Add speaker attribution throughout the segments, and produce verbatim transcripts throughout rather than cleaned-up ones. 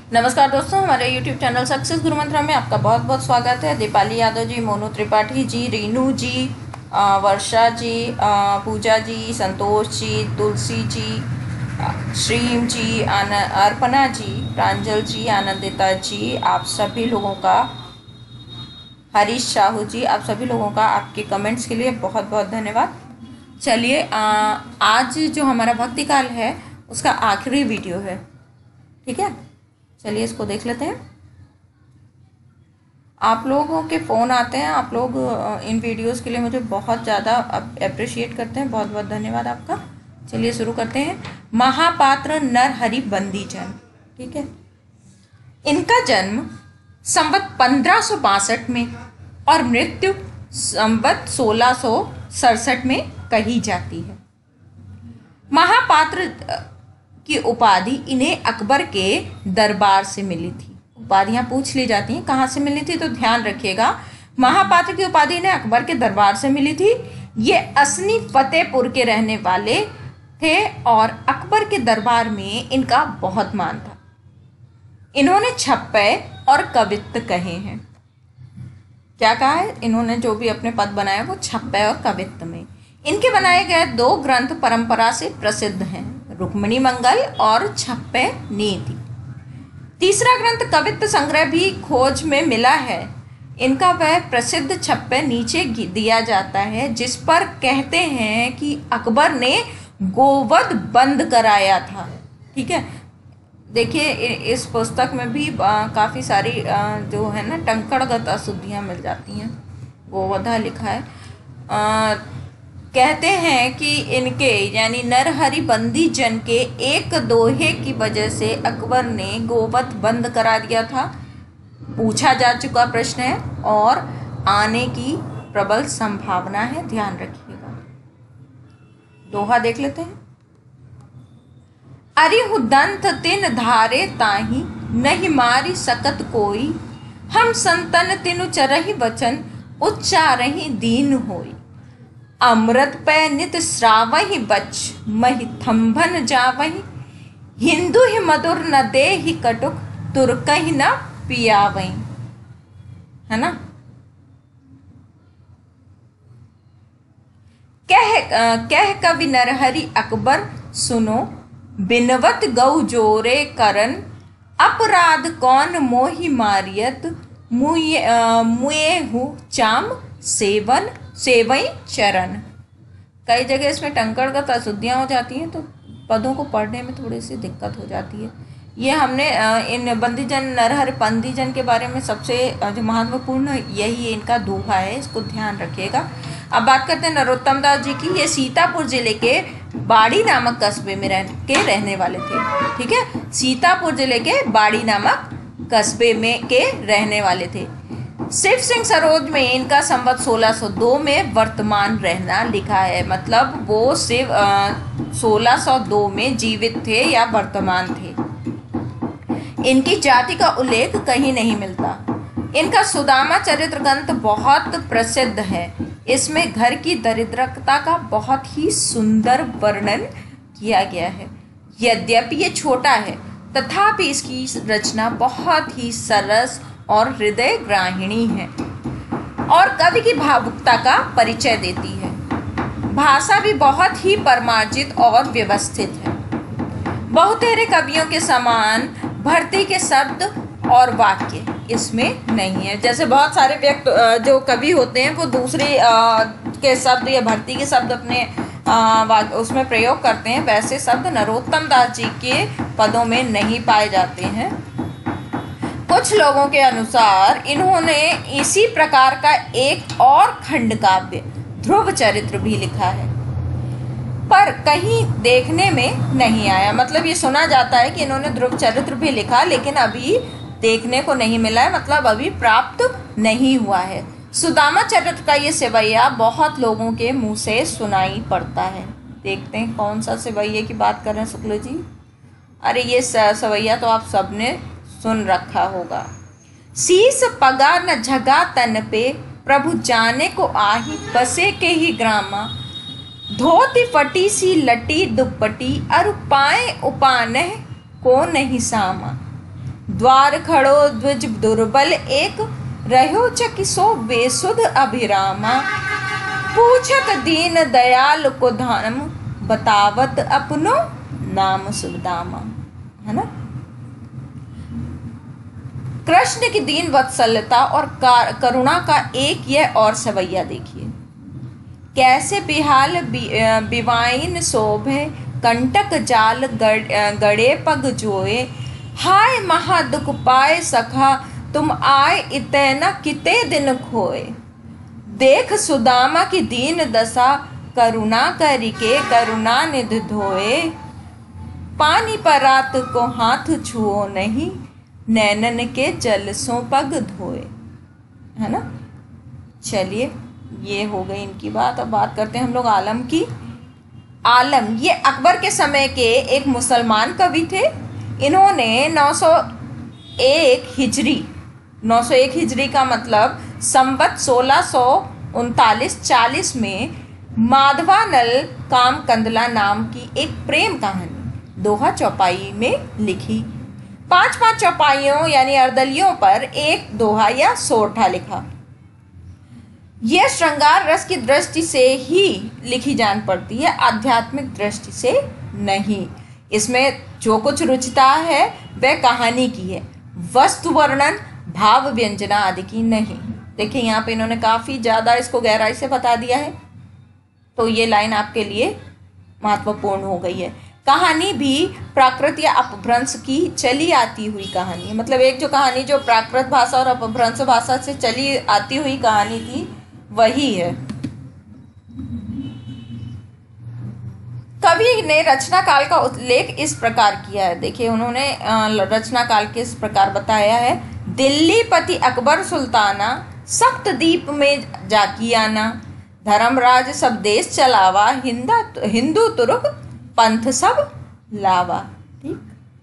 Speaker 1: नमस्कार दोस्तों, हमारे यूट्यूब चैनल सक्सेस गुरु मंत्रा में आपका बहुत बहुत स्वागत है। दीपाली यादव जी, मोनू त्रिपाठी जी, रीनू जी, आ, वर्षा जी, आ, पूजा जी, संतोष जी, तुलसी जी, आ, श्रीम जी, आन अर्पणा जी, प्रांजल जी, आनंदिता जी, आप सभी लोगों का, हरीश साहू जी, आप सभी लोगों का आपके कमेंट्स के लिए बहुत बहुत धन्यवाद। चलिए, आज जो हमारा भक्ति काल है उसका आखिरी वीडियो है, ठीक है। चलिए इसको देख लेते हैं। आप लोगों के फ़ोन आते हैं, आप लोग इन वीडियोस के लिए मुझे बहुत ज़्यादा अप्रिशिएट करते हैं, बहुत बहुत धन्यवाद आपका। चलिए शुरू करते हैं। महापात्र नरहरि बंदीजन, ठीक है। इनका जन्म संवत पंद्रह सौ बासठ में और मृत्यु संवत सोलह सौ सड़सठ में कही जाती है। महापात्र की उपाधि इन्हें अकबर के दरबार से मिली थी। उपाधियां पूछ ली जाती हैं कहाँ से मिली थी, तो ध्यान रखिएगा। महापात्र की उपाधि इन्हें अकबर के दरबार से मिली थी। ये असनी फतेहपुर के रहने वाले थे और अकबर के दरबार में इनका बहुत मान था। इन्होंने छप्पे और कवित्त कहे हैं। क्या कहा है इन्होंने? जो भी अपने पद बनाए वो छप्पे और कवित्त में। इनके बनाए गए दो ग्रंथ परंपरा से प्रसिद्ध हैं, रुक्मिणी मंगल और छप्पे नीति। तीसरा ग्रंथ कवित्त संग्रह भी खोज में मिला है। इनका वह प्रसिद्ध छप्पे नीचे दिया जाता है जिस पर कहते हैं कि अकबर ने गोवध बंद कराया था, ठीक है। देखिए इस पुस्तक में भी काफ़ी सारी आ, जो है ना टंकणगत अशुद्धियाँ मिल जाती हैं। गोवधा लिखा है। आ, कहते हैं कि इनके यानी नरहरि बंदीजन के एक दोहे की वजह से अकबर ने गोवध बंद करा दिया था। पूछा जा चुका प्रश्न है और आने की प्रबल संभावना है, ध्यान रखिएगा। दोहा देख लेते हैं। अरिहु दंत तिन धारे ताही, नहीं मारी सकत कोई। हम संतन तिनु चरहि वचन, उच्चारहि दीन होई। अमृत पै नित श्रावहि बच, महि थंभन जावहि। हिंदू ही मधुर न दे ही कटुक, तुर्कहि न पियावहि। है ना। कह कह कवि नरहरि अकबर सुनो, बिनवत गौ जोरे करन। अपराध कौन मोहि मारियत, मुए मुए हूँ चाम सेवन सेवई चरण। कई जगह इसमें टंकणगत अशुद्धियाँ हो जाती हैं तो पदों को पढ़ने में थोड़ी सी दिक्कत हो जाती है। ये हमने इन बंदीजन नरहरि बंदीजन के बारे में सबसे जो महत्वपूर्ण यही इनका दोहा है, इसको ध्यान रखिएगा। अब बात करते हैं नरोत्तम दास जी की। ये सीतापुर जिले के बाड़ी नामक कस्बे में रह के रहने वाले थे, ठीक है। सीतापुर जिले के बाड़ी नामक कस्बे में के रहने वाले थे। शिव सिंह सरोज में इनका संवत सोलह सौ दो में वर्तमान रहना लिखा है। मतलब वो शिव सोलह सौ दो में जीवित थे या वर्तमान थे। इनकी जाति का उल्लेख कहीं नहीं मिलता। इनका सुदामा चरित्र ग्रंथ बहुत प्रसिद्ध है। इसमें घर की दरिद्रता का बहुत ही सुंदर वर्णन किया गया है। यद्यपि ये छोटा है तथापि इसकी रचना बहुत ही सरस और हृदय ग्राहिणी है और कवि की भावुकता का परिचय देती है। भाषा भी बहुत ही परमार्जित और व्यवस्थित है। बहुतेरे कवियों के समान भर्ती के शब्द और वाक्य इसमें नहीं है। जैसे बहुत सारे व्यक्ति जो कवि होते हैं वो दूसरे के शब्द या भर्ती के शब्द अपने आ, उसमें प्रयोग करते हैं, वैसे शब्द नरोत्तम दास जी के पदों में नहीं पाए जाते हैं। कुछ लोगों के अनुसार इन्होंने इसी प्रकार का एक और खंड काव्य ध्रुव चरित्र भी लिखा है, पर कहीं देखने में नहीं आया। मतलब ये सुना जाता है कि इन्होंने ध्रुव चरित्र भी लिखा, लेकिन अभी देखने को नहीं मिला है, मतलब अभी प्राप्त नहीं हुआ है। सुदामा चरित्र का ये सेवैया बहुत लोगों के मुंह से सुनाई पड़ता है। देखते हैं कौन सा सेवैया की बात कर रहे हैं शुक्ल जी। अरे ये सेवैया तो आप सबने सुन रखा होगा। शीस पगा न झगा तन पे, प्रभु जाने को आही। बसे के ही ग्रामा, धोती फटी सी लटी दुपट्टी। अरु पाए उपानह को नहीं सामा। द्वार खड़ो द्विज दुर्बल एक, रहो चकिसो बेसुध अभिरामा। पूछत दीन दयाल को धाम, बतावत अपनो नाम सुदामा। है ना। कृष्ण की दीन वत्सलता और करुणा का एक यह और सवैया देखिए। कैसे बिहाल बिवाइन शोभे, कंटक जाल गड़े पग जोए। हाय महा दुख पाए सखा, तुम आए इतना किते दिन खोए। देख सुदामा की दीन दशा, करुणा करिके करुणा निधि धोए। पानी पर रात को हाथ छुओ नहीं, नैनन के जल सो पग धोए। है ना। चलिए ये हो गई इनकी बात। अब बात करते हैं हम लोग आलम की। आलम ये अकबर के समय के एक मुसलमान कवि थे। इन्होंने नौ सौ एक हिजरी नौ सौ एक हिजरी का मतलब संवत सोलह सौ उनतालीस चालीस में माधवानल काम कंदला नाम की एक प्रेम कहानी दोहा चौपाई में लिखी। पांच पांच चौपाइयों यानी अर्दलियों पर एक दोहा या सोरठा लिखा। यह श्रृंगार रस की दृष्टि से ही लिखी जान पड़ती है, आध्यात्मिक दृष्टि से नहीं। इसमें जो कुछ रुचिता है वह कहानी की है, वस्तु वर्णन भाव व्यंजना आदि की नहीं। देखिए यहाँ पे इन्होंने काफ़ी ज़्यादा इसको गहराई से बता दिया है, तो ये लाइन आपके लिए महत्वपूर्ण हो गई है। कहानी भी प्राकृत या अपभ्रंश की चली आती हुई कहानी है। मतलब एक जो कहानी जो प्राकृत भाषा और अपभ्रंश भाषा से चली आती हुई कहानी थी वही है। कवि ने रचना काल का उल्लेख इस प्रकार किया है। देखिए उन्होंने रचना काल के इस प्रकार बताया है। दिल्ली पति अकबर सुल्ताना, सप्त दीप में जाकी आना। धर्मराज सब देश चलावा, हिंदा हिंदू तुर्क पंथ सब लावा। ठीक।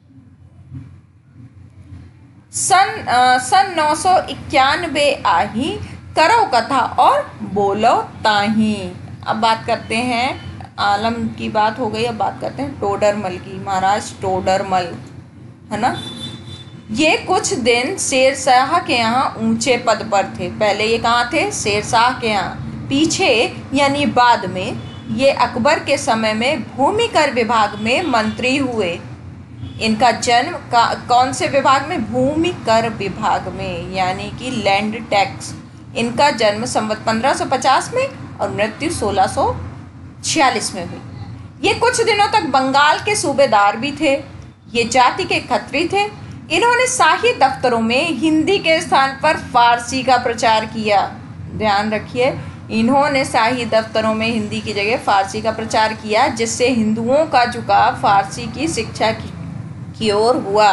Speaker 1: सन आ, सन नौ सौ इक्यानवे आही, करो कथा और बोलो ताही। अब बात करते हैं आलम की बात हो गई। अब बात करते हैं टोडरमल की। महाराज टोडरमल, है ना। ये कुछ दिन शेरशाह के यहाँ ऊंचे पद पर थे। पहले ये कहाँ थे? शेरशाह के यहाँ। पीछे यानी बाद में ये अकबर के समय में भूमि कर विभाग में मंत्री हुए। इनका जन्म का कौन से विभाग में? भूमि कर विभाग में, यानी कि लैंड टैक्स। इनका जन्म संवत पंद्रह सौ पचास में और मृत्यु सोलह सौ छियालीस में हुई। ये कुछ दिनों तक बंगाल के सूबेदार भी थे। ये जाति के खत्री थे। इन्होंने शाही दफ्तरों में हिंदी के स्थान पर फारसी का प्रचार किया। ध्यान रखिए, इन्होंने शाही दफ्तरों में हिंदी की जगह फारसी का प्रचार किया, जिससे हिंदुओं का झुकाव फारसी की शिक्षा की, की ओर हुआ।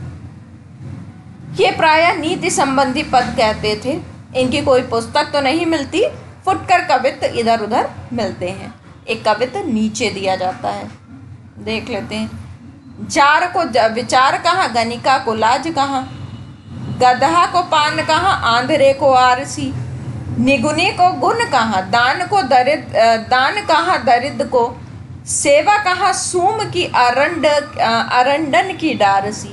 Speaker 1: ये प्रायः नीति संबंधी पद कहते थे। इनकी कोई पुस्तक तो नहीं मिलती, फुटकर कवित्व इधर उधर मिलते हैं। एक कवित्व नीचे दिया जाता है, देख लेते हैं। जार को विचार कहाँ, गणिका को लाज कहाँ। गधा को पान कहाँ, आंधरे को आरसी। निगुनी को गुण कहाँ, दान को दरिद दान कहाँ दरिद्र को। सेवा कहाँ, सूम की अरंड अरंडन की डारसी।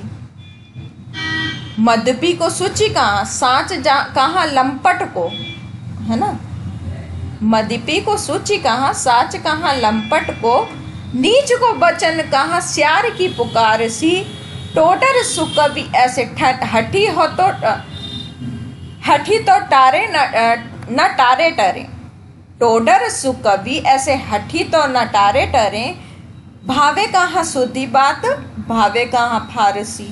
Speaker 1: मदपी को सूची कहाँ, साँच कहाँ लंपट को। है ना। मदपी को सूची कहाँ, साँच कहाँ लंपट को। नीच को बचन कहाँ, स्यार की पुकार सी। टोटर सुकवि ऐसे हठी हो तो हठी तो टारे न, न टारे टरे। टोडर सुकवि ऐसे हठी तो न टारे टरे। भावे कहाँ शुद्धि बात, भावे कहाँ फारसी।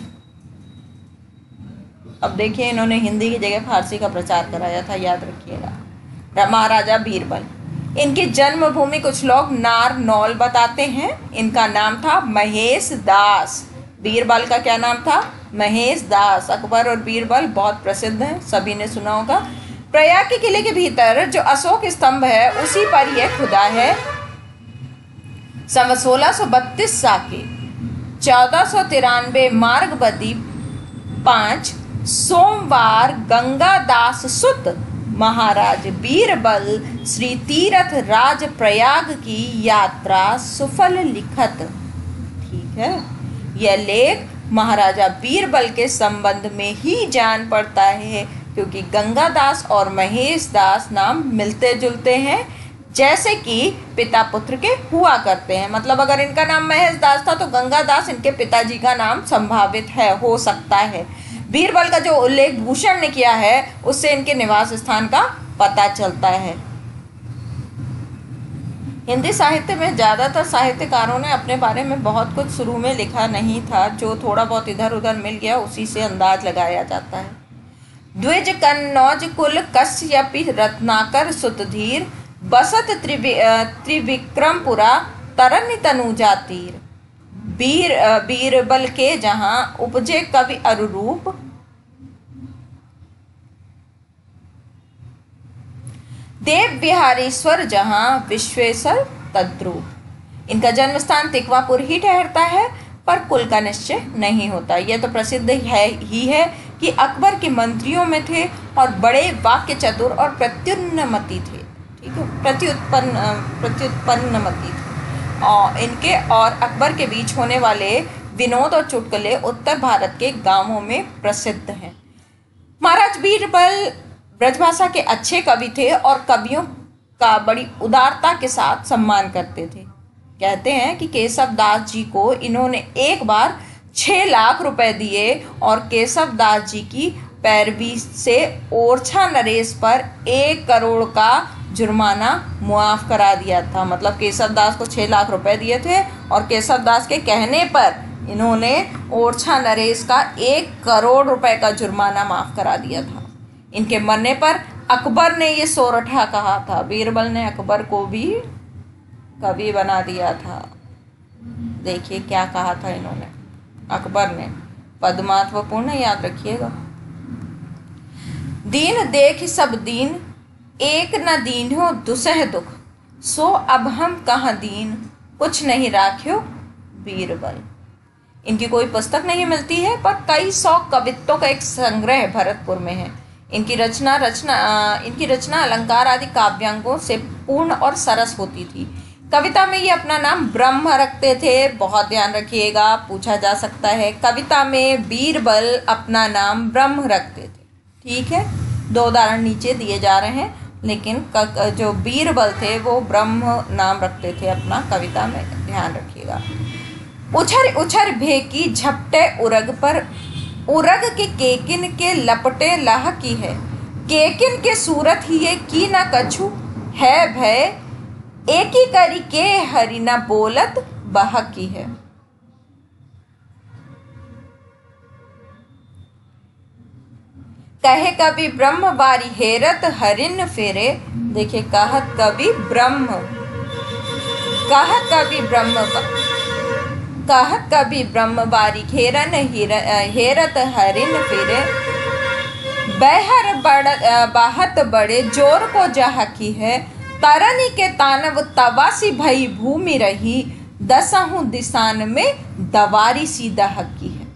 Speaker 1: अब देखिए इन्होंने हिंदी की जगह फारसी का प्रचार कराया था, याद रखिएगा। महाराजा बीरबल, इनकी जन्मभूमि कुछ लोग नारनौल बताते हैं। इनका नाम था महेश दास। बीरबल का क्या नाम था? महेश दास। अकबर और बीरबल बहुत प्रसिद्ध हैं, सभी ने सुना होगा। प्रयाग के किले के भीतर जो अशोक स्तंभ है उसी पर यह खुदा है। सन सोलह सौ बत्तीस साके चौदह सौ तिरानवे मार्ग बदी पाँच सोमवार गंगादास सुत महाराज बीरबल श्री तीरथ राज प्रयाग की यात्रा सुफल लिखत। ठीक है। यह लेख महाराजा बीरबल के संबंध में ही जान पड़ता है, क्योंकि गंगादास और महेश दास नाम मिलते जुलते हैं, जैसे कि पिता पुत्र के हुआ करते हैं। मतलब अगर इनका नाम महेश दास था तो गंगादास इनके पिताजी का नाम संभावित है, हो सकता है। बीरबल का जो उल्लेख भूषण ने किया है उससे इनके निवास स्थान का पता चलता है। हिंदी साहित्य में ज़्यादातर साहित्यकारों ने अपने बारे में बहुत कुछ शुरू में लिखा नहीं था, जो थोड़ा बहुत इधर उधर मिल गया उसी से अंदाज लगाया जाता है। द्विज कन्नौज कुल कश्यपि रत्नाकर सुतधीर, बसत त्रिवि त्रिविक्रमपुरा तरन तनुजा तीर। बीर बीरबल के जहाँ उपजे कवि अरुरूप, देव बिहारीश्वर जहाँ विश्वेश्वर तद्रूप। इनका जन्म स्थान तिकवापुर ही ठहरता है, पर कुल का निश्चय नहीं होता। यह तो प्रसिद्ध है ही है कि अकबर के मंत्रियों में थे और बड़े वाक्य चतुर और प्रत्युन्नमति थे। ठीक है, प्रत्युत्पन्न प्रत्युत्पन्नमति थे। और इनके और अकबर के बीच होने वाले विनोद और चुटकुले उत्तर भारत के गांवों में प्रसिद्ध हैं। महाराज बीरबल ब्रजभाषा के अच्छे कवि थे और कवियों का बड़ी उदारता के साथ सम्मान करते थे। कहते हैं कि केशव दास जी को इन्होंने एक बार छः लाख रुपए दिए और केशव दास जी की पैरवी से ओरछा नरेश पर एक करोड़ का जुर्माना मुआफ करा दिया था। मतलब केशव दास को छः लाख रुपए दिए थे और केशव दास के कहने पर इन्होंने ओरछा नरेश का एक करोड़ रुपए का जुर्माना माफ़ करा दिया था। इनके मरने पर अकबर ने ये सोरठा कहा था। बीरबल ने अकबर को भी कवि बना दिया था। देखिए क्या कहा था इन्होंने, अकबर ने, पद महत्वपूर्ण है, याद रखिएगा। दीन देख सब दीन, एक न दीन हो दुसह दुख, सो अब हम कहाँ दीन, कुछ नहीं राख्यो बीरबल। इनकी कोई पुस्तक नहीं मिलती है, पर कई सौ कवित्वों का एक संग्रह भरतपुर में है। इनकी रचना रचना इनकी रचना अलंकार आदि काव्यांगों से पूर्ण और सरस होती थी। कविता में ये अपना नाम ब्रह्म रखते थे। बहुत ध्यान रखिएगा, पूछा जा सकता है। कविता में बीरबल अपना नाम ब्रह्म रखते थे। ठीक है, दो उदाहरण नीचे दिए जा रहे हैं, लेकिन जो बीरबल थे वो ब्रह्म नाम रखते थे अपना कविता में, ध्यान रखिएगा। उछर उछर भेकी झपटे उरग पर, उरग के केकिन के लपटे लाह की है, केकिन के सूरत ही ये की न कछु है भय, एक ही करी के हरि न बोलत बह की है। कहे कवि ब्रह्म बारी हेरत हरिन फेरे। देखिए, कहत कवि ब्रह्म, कहत कवि ब्रह्म कहत कवि ब्रह्म बारी घेरन हेरत हरिन फिरे, बहर बड़ बाहत बड़े जोर को जह की है, तरनी के तानव तवासी भई भूमि रही, दसहु दिसान में दवारी सी दह की है।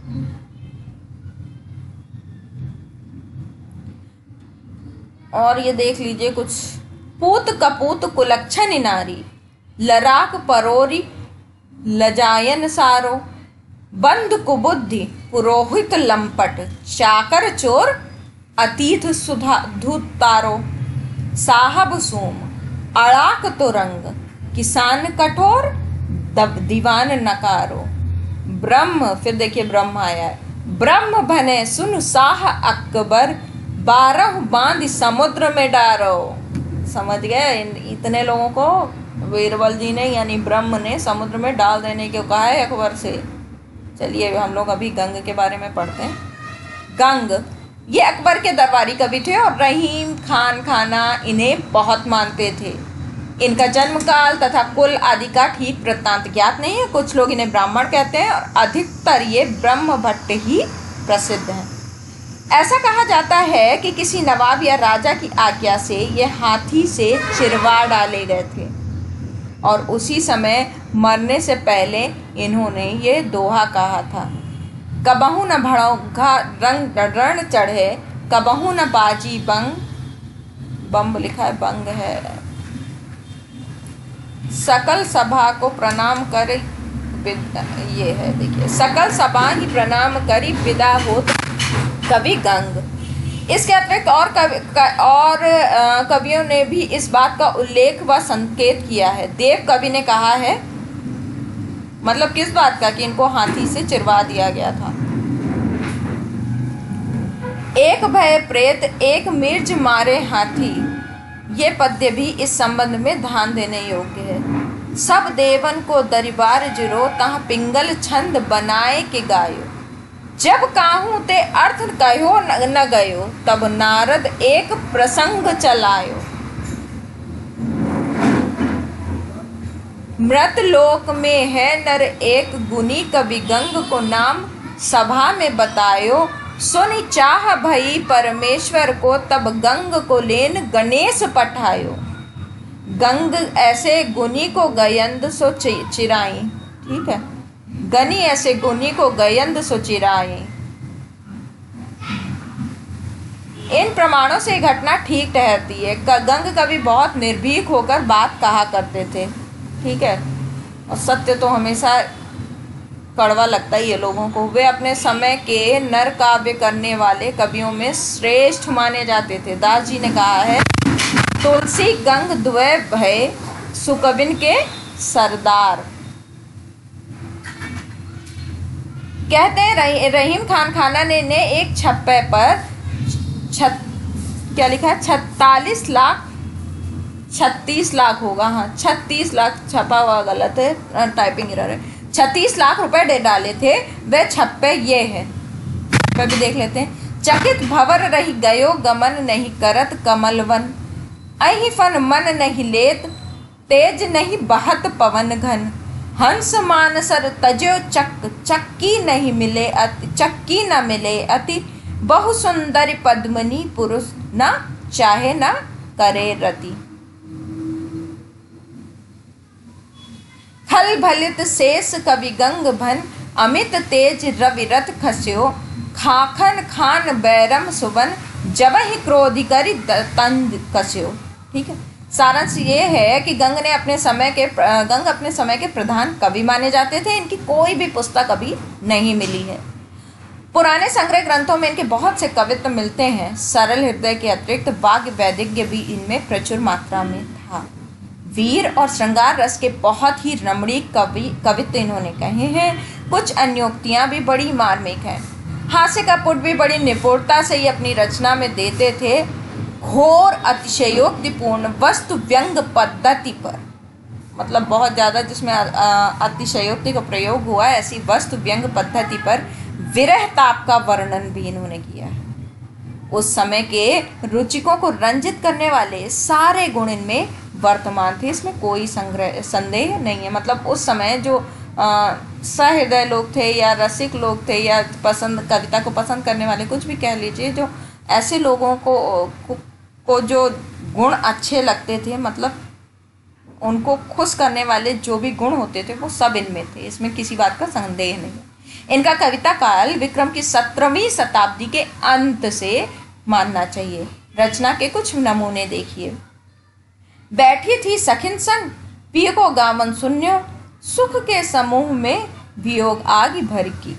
Speaker 1: और ये देख लीजिए कुछ, पूत कपूत कुलक्षण नारी, लराक परोरी लजायन सारो, बंद कुबुद्धि पुरोहित लंपट, चाकर चोर अतीत सुधा धूत तारो, साहब सोम अड़ाक तो रंग, किसान कठोर दीवान नकारो। ब्रह्म, फिर देखिए ब्रह्म आया है, ब्रह्म बने सुन साह अकबर, बारह बांध समुद्र में डारो। समझ गए, इतने लोगों को बीरबल जी ने यानी ब्रह्म ने समुद्र में डाल देने को कहा है अकबर से। चलिए हम लोग अभी गंग के बारे में पढ़ते हैं। गंग ये अकबर के दरबारी कवि थे और रहीम खान खाना इन्हें बहुत मानते थे। इनका जन्म काल तथा कुल आदि का ठीक वृत्तांत ज्ञात नहीं है। कुछ लोग इन्हें ब्राह्मण कहते हैं और अधिकतर ये ब्रह्म भट्ट ही प्रसिद्ध हैं। ऐसा कहा जाता है कि किसी नवाब या राजा की आज्ञा से ये हाथी से चिरवा डाले गए थे और उसी समय मरने से पहले इन्होंने ये दोहा कहा था, कबहू न भड़ौघा रंग रण चढ़े, कबहू न बाजी बंग, बम्ब लिखा है, बंग है, सकल सभा को प्रणाम कर ये है देखिए, सकल सबाही प्रणाम करी विदा होत कवि गंग। इसके अतिरिक्त और कवि और आ, कवियों ने भी इस बात का उल्लेख व संकेत किया है। देव कवि ने कहा है, मतलब किस बात का, कि इनको हाथी से चिरवा दिया गया था। एक भय प्रेत एक मिर्ज मारे हाथी, ये पद्य भी इस संबंध में ध्यान देने योग्य है। सब देवन को दरबार जिरो तह पिंगल छंद बनाए के गायो, जब काहू ते अर्थ कहो न गयो तब नारद एक प्रसंग चलायो। मृत लोक में है नर एक गुनी, कवि गंग को नाम सभा में बतायो। सुनि चाह भई परमेश्वर को तब गंग को लेन गणेश पठायो। गंग ऐसे गुनी को गयंद सो चिराई, ठीक है, गनी ऐसे गुनी को गयंद सो चिराई। इन प्रमाणों से घटना ठीक ठहरती है। गंग कभी बहुत निर्भीक होकर बात कहा करते थे, ठीक है, और सत्य तो हमेशा कड़वा लगता ही है लोगों को। वे अपने समय के नर काव्य करने वाले कवियों में श्रेष्ठ माने जाते थे। दास जी ने कहा है, तुलसी गंग द्वय भय सुकविन के सरदार। कहते हैं रहीम खान खाना ने, ने एक छप्पे पर छत क्या लिखा है, छत्तालीस लाख छत्तीस लाख होगा, हाँ छत्तीस लाख छपा हुआ गलत है, टाइपिंग एरर है, छत्तीस लाख रुपए दे डाले थे। वे छप्पे ये है, छप्पे भी देख लेते हैं। चकित भवर रही गयो गमन नहीं करत कमलवन, अहि फन मन नहीं लेत तेज नहीं बहत पवन घन। हंस मानसर तजो चक चक्की नहीं मिले अति, चक्की न मिले अति बहु सुंदर पद्मनी पुरुष न चाहे न करे रति। खल भलित शेष कवि गंग भन अमित तेज रविरथ खस्यो। खाखन खान बैरम सुवन जब ही क्रोधि करी तंद कस्यो। ठीक है, सारांश ये है कि गंग ने अपने समय के गंग अपने समय के प्रधान कवि माने जाते थे। इनकी कोई भी पुस्तक अभी नहीं मिली है। पुराने संग्रह ग्रंथों में इनके बहुत से कवित्व मिलते हैं। सरल हृदय के अतिरिक्त वाग्य वैदिज्ञ भी इनमें प्रचुर मात्रा में था। वीर और श्रृंगार रस के बहुत ही रमणीक कवि कवित्व इन्होंने कहे हैं। कुछ अन्योक्तियाँ भी बड़ी मार्मिक हैं। हास्य का पुट भी बड़ी निपुणता से ही अपनी रचना में देते थे। घोर अतिशयोक्तिपूर्ण वस्तु व्यंग पद्धति पर, मतलब बहुत ज़्यादा जिसमें अतिशयोक्ति का प्रयोग हुआ है, ऐसी वस्तु व्यंग पद्धति पर विरह ताप का वर्णन भी इन्होंने किया है। उस समय के रुचिकों को रंजित करने वाले सारे गुण इनमें वर्तमान थे, इसमें कोई संग्रह संदेह नहीं है। मतलब उस समय जो सहृदय लोग थे या रसिक लोग थे या पसंद कविता को पसंद करने वाले, कुछ भी कह लीजिए, जो ऐसे लोगों को, को को जो गुण अच्छे लगते थे, मतलब उनको खुश करने वाले जो भी गुण होते थे वो सब इनमें थे, इसमें किसी बात का संदेह नहीं। इनका कविता काल विक्रम की सत्रहवीं शताब्दी के अंत से मानना चाहिए। रचना के कुछ नमूने देखिए। बैठी थी सखिन संग पिय को गावन सुन्यो, सुख के समूह में वियोग आग भर की।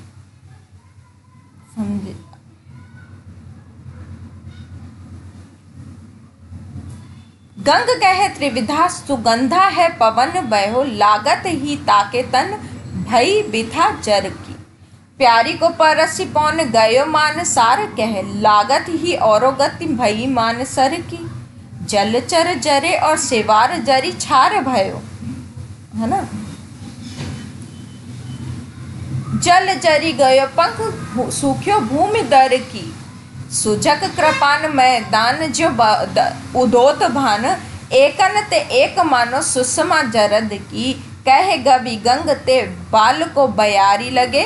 Speaker 1: समझे? गंग कहे त्रिविधा सुगंधा है पवन बहो, लागत ही ताके तन भई बिथा जर की। प्यारी को परसी पौन गयो मान सार कह, लागत ही औरो गति भई मान सर की। जलचर जरे और सेवार जरी छार भयो, है ना। जल जरी गयो पंख सूख्यो भूमि दर की। सुजक कृपान मैदान जो उदोत भान, एकन ते एक मानो सुषमा जरद की। कहे गबी गंग ते बाल को बयारी लगे,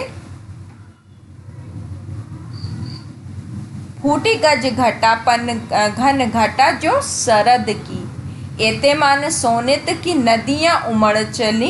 Speaker 1: फूटी गज घटापन घन घटा जो सरद की। एते मान सोनित की नदियां उमड़ चली,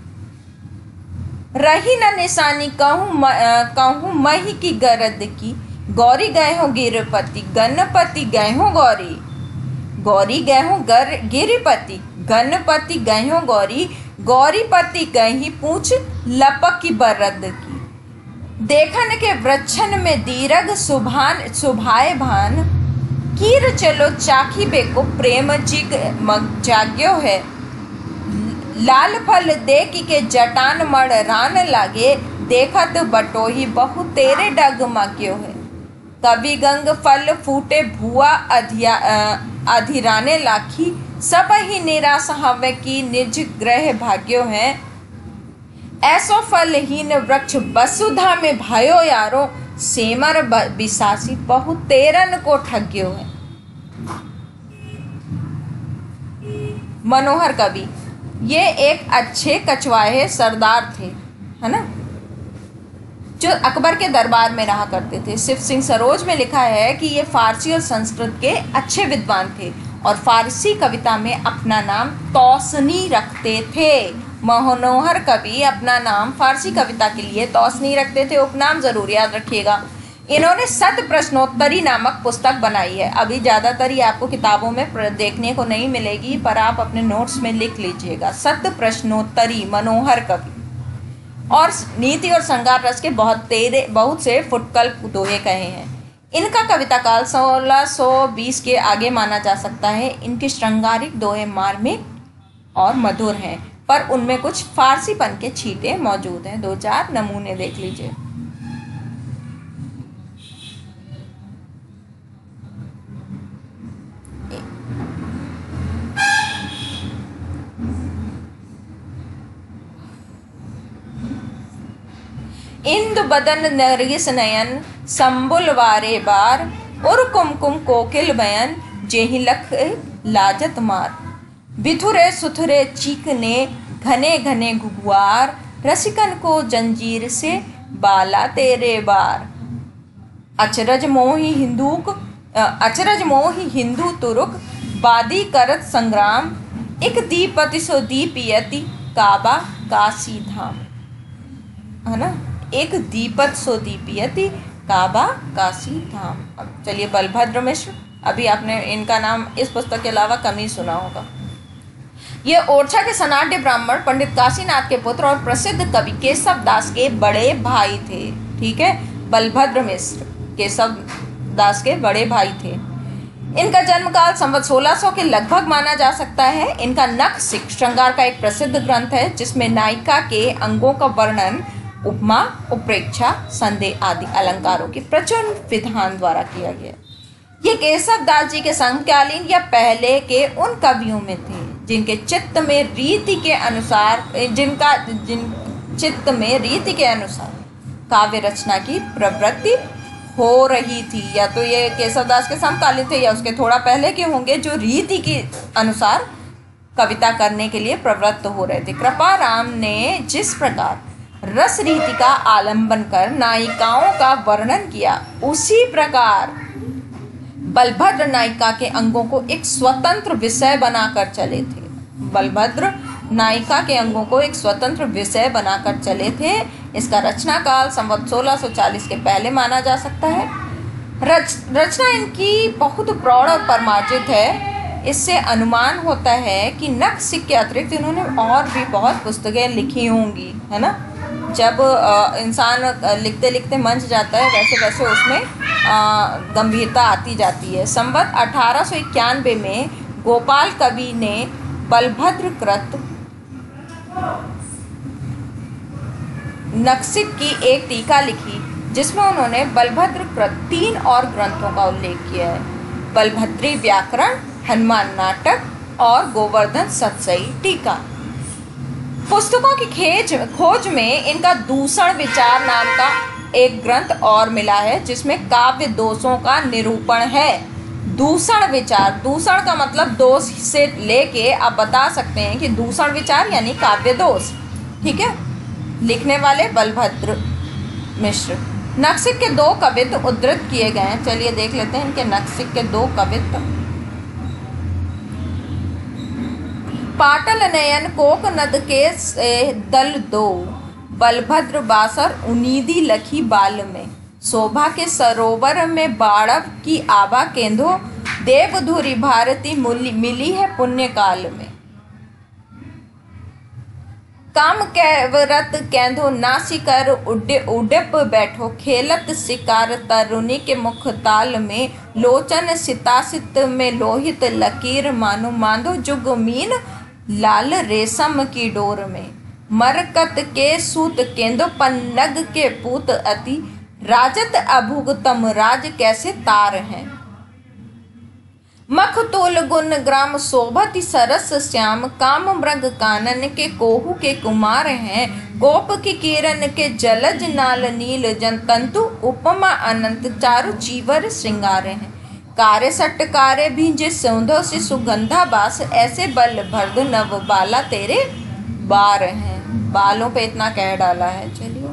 Speaker 1: रही न निशानी कहूँ कहूँ मही की गरद की। गौरी गए हो गिरपति गणपति गए हो गौरी, गौरी गए हो गर गिरिपति गणपति गए हो गौरी। गौरीपति गही पूछ लपकी बरद की। देखन के वृक्षन में दीरघ सुभान सुभाए भान, कीर चलो चाखी बेको प्रेम जिग जाग्यो है। लाल फल देखी के जटान मड़ रान लागे, देखत बटोही बहु तेरे डग मक्यो है। कवि गंग फल फूटे भुआ अधिया अधिराने लाखी, सब ही निराश हवे की निज ग्रह भाग्यो है। ऐसो फलहीन वृक्ष वसुधा में भयो यारो, सेमर बिसासी बहु तेरन को ठग्यो है। मनोहर कवि ये एक अच्छे कछवाहे सरदार थे, है ना, जो अकबर के दरबार में रहा करते थे। शिव सिंह सरोज में लिखा है कि ये फारसी और संस्कृत के अच्छे विद्वान थे और फारसी कविता में अपना नाम तौसनी रखते थे। मनोहर कवि अपना नाम फारसी कविता के लिए तौसनी रखते थे, उपनाम जरूर याद रखिएगा। इन्होंने सत प्रश्नोत्तरी नामक पुस्तक बनाई है। अभी ज़्यादातर ये आपको किताबों में देखने को नहीं मिलेगी, पर आप अपने नोट्स में लिख लीजिएगा, सत प्रश्नोत्तरी मनोहर कवि। और नीति और श्रृंगार रस के बहुत तेरे बहुत से फुटकल दोहे कहे हैं। इनका कविता काल सोलह सौ बीस के आगे माना जा सकता है। इनके श्रृंगारिक दोहे मार्मिक और मधुर हैं, पर उनमें कुछ फारसीपन के छींटे मौजूद हैं। दो चार नमूने देख लीजिए। इंदु बदन नरगिस नयन, संबुल वारे बार, उर कुमकुम कोकिल बयन, जेहि लख लाजत मार। बिथुरे सुथुरे चीकने, घने घने घुघुआर, रसिकन को जंजीर से बाला तेरे बार। अचरज मोहि हिंदूक अचरज मोहि हिंदू तुरुक, बादी करत संग्राम, एक दीपति सो दीपियति, काबा काशी धाम। है ना, एक दीपत सो दीपियति, काबा काशी धाम। अब चलिए बलभद्र मिश्र, अभी आपने इनका नाम इस पुस्तक के अलावा कम ही सुना होगा। ये ओरछा के सनाड्य ब्राह्मण पंडित काशीनाथ के पुत्र और प्रसिद्ध कवि केशव दास के बड़े भाई थे। ठीक है, बलभद्र मिश्र केशव दास के बड़े भाई थे। इनका जन्मकाल संवत सोलह सौ के लगभग माना जा सकता है। इनका नखशिख श्रृंगार का एक प्रसिद्ध ग्रंथ है, जिसमें नायिका के अंगों का वर्णन उपमा, उत्प्रेक्षा, संदेह आदि अलंकारों के प्रचुर विधान द्वारा किया गया। ये केशव दास जी के समकालीन या पहले के उन कवियों में थे जिनके चित्त में रीति के अनुसार जिनका जिन चित्त में रीति के अनुसार काव्य रचना की प्रवृत्ति हो रही थी। या तो ये केशव दास के समकालीन थे या उसके थोड़ा पहले के होंगे, जो रीति के अनुसार कविता करने के लिए प्रवृत्त हो रहे थे। कृपाराम ने जिस प्रकार रस रीति का आलंबन कर नायिकाओं का वर्णन किया, उसी प्रकार बलभद्र नायिका के अंगों को एक स्वतंत्र विषय बनाकर चले थे। बलभद्र नायिका के अंगों को एक स्वतंत्र विषय बनाकर चले थे। इसका रचना काल संवत सोलह सौ चालीस के पहले माना जा सकता है। रच रचना इनकी बहुत प्रौढ़ और परमार्जित है। इससे अनुमान होता है कि नखशिख के अतिरिक्त इन्होंने और भी बहुत पुस्तकें लिखी होंगी, है ना। जब इंसान लिखते लिखते मंच जाता है, वैसे वैसे उसमें गंभीरता आती जाती है। संवत अठारह सौ इक्यानवे में गोपाल कवि ने बलभद्र कृत नखशिख की एक टीका लिखी, जिसमें उन्होंने बलभद्र कृत तीन और ग्रंथों का उल्लेख किया है: बलभद्री व्याकरण, हनुमान नाटक और गोवर्धन सतसई टीका। पुस्तकों की खेज खोज में इनका दूषण विचार नाम का एक ग्रंथ और मिला है, जिसमें काव्य दोषों का निरूपण है। दूषण विचार, दूषण का मतलब दोष से लेके आप बता सकते हैं कि दूषण विचार यानी काव्य दोष। ठीक है, लिखने वाले बलभद्र मिश्र। नखशिख के दो कवित्व उद्धृत किए गए हैं। चलिए देख लेते हैं इनके नखशिख के दो कवित्व। पाटल नयन कोक नद के से दल दो, बलभद्र बासर उनीदी लखी बाल में, शोभा के सरोवर में बाड़व की आभा केंदो, देवधुरी भारती मिली है पुण्य काल में। काम कैवरत कैंधो नासी कर उड्डे उडप बैठो खेलत शिकार तरुणी के मुख ताल में लोचन सितासित में लोहित लकीर मानो मांधो जुग मीन लाल रेशम की डोर में मरकत के सूत केंदो पन्नग के पूत अति राजत अभुगतम राज कैसे तार हैं मखतोल गुण ग्राम शोभति सरस श्याम काम मृग कानन के कोहू के कुमार हैं गोप की किरण के जलज नाल नील जनतंतु उपमा अनंत चारु चीवर श्रृंगार हैं कारे सटकारे भींजे सौंधो से सुगंधा बास ऐसे बल भर्द नव बाला तेरे बार हैं। बालों पे इतना कह डाला है। चलिए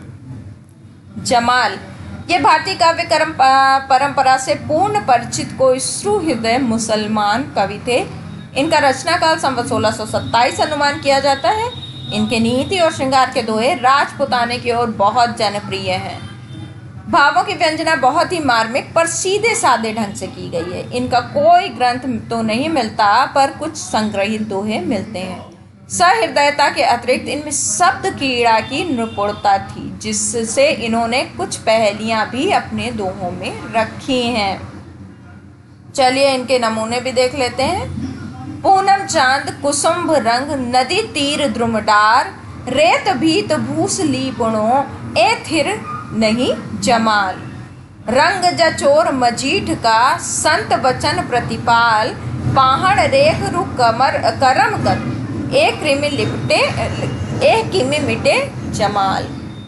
Speaker 1: जमाल, ये भारतीय काव्य परंपरा से पूर्ण परिचित कोई सुहृदय मुसलमान कवि थे। इनका रचना काल संवत सोलह सौ सत्ताईस अनुमान किया जाता है। इनके नीति और श्रृंगार के दोहे राजपुताने की ओर बहुत जनप्रिय हैं। भावों की व्यंजना बहुत ही मार्मिक पर सीधे साधे ढंग से की गई है। इनका कोई ग्रंथ तो नहीं मिलता पर कुछ संग्रहित दोहे मिलते हैं। सहृदयता के अतिरिक्त इनमें शब्द कीड़ा की निपुणता थी जिससे इन्होंने कुछ पहेलियां भी अपने दोहों में रखी हैं। चलिए इनके नमूने भी देख लेते हैं। पूनम चांद कुसुम्भ रंग नदी तीर द्रुमडार रेत भीत भूस ली पुणो ए थिर नहीं जमाल रंग जचोर मजीठ का संत वचन प्रतिपाल पहाड़ रेख रु कमर करम कर एक कृमि लिपटे एक किमि मिटे जमाल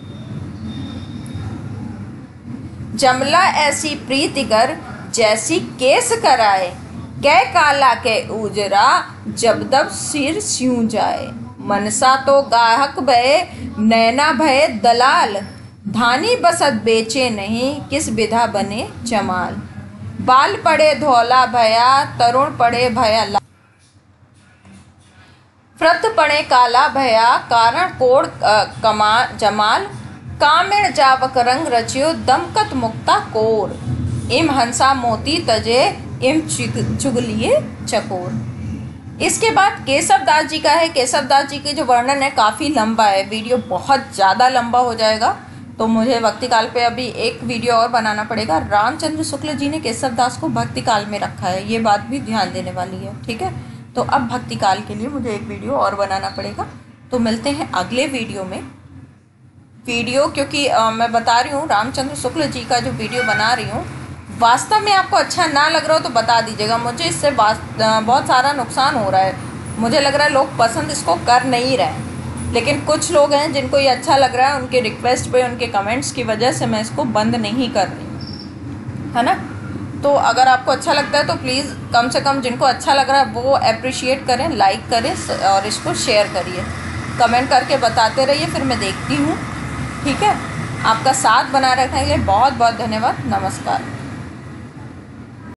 Speaker 1: जमला ऐसी प्रीतिकर जैसी केस कराए कै काला के उजरा जबदब सिर स्यूं जाए मनसा तो गाहक भय नैना भय दलाल धानी बसत बेचे नहीं किस विधा बने जमाल बाल पड़े धौला भया तरुण पड़े भया व्रत पड़े काला भया कारण कोड़ कमा जमाल कामिण जावक रंग रचियो दमकत मुक्ता कोर इम हंसा मोती तजे इम चुगलिए चकोर। इसके बाद केशव दास जी का है। केशव दास जी के जो वर्णन है काफ़ी लंबा है, वीडियो बहुत ज़्यादा लंबा हो जाएगा तो मुझे भक्ति काल पे अभी एक वीडियो और बनाना पड़ेगा। रामचंद्र शुक्ल जी ने केशव दास को भक्ति काल में रखा है, ये बात भी ध्यान देने वाली है। ठीक है, तो अब भक्ति काल के लिए मुझे एक वीडियो और बनाना पड़ेगा। तो मिलते हैं अगले वीडियो में। वीडियो क्योंकि आ, मैं बता रही हूँ रामचंद्र शुक्ल जी का जो वीडियो बना रही हूँ वास्तव में आपको अच्छा ना लग रहा हो तो बता दीजिएगा। मुझे इससे बहुत सारा नुकसान हो रहा है। मुझे लग रहा है लोग पसंद इसको कर नहीं रहे, लेकिन कुछ लोग हैं जिनको ये अच्छा लग रहा है। उनके रिक्वेस्ट पे उनके कमेंट्स की वजह से मैं इसको बंद नहीं कर रही, है ना। तो अगर आपको अच्छा लगता है तो प्लीज़ कम से कम जिनको अच्छा लग रहा है वो अप्रिशिएट करें, लाइक करें और इसको शेयर करिए। कमेंट करके बताते रहिए, फिर मैं देखती हूँ। ठीक है, आपका साथ बनाए रखने के लिए बहुत बहुत धन्यवाद। नमस्कार।